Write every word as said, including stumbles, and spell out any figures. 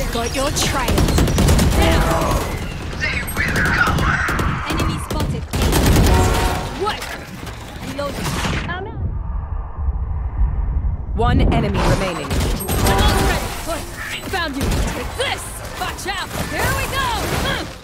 Got your trail. They will cover. Enemy spotted. What? Reloading. I'm out. One enemy remaining. I'm all ready. Found you. Take this. Watch out. Here we go. Uh.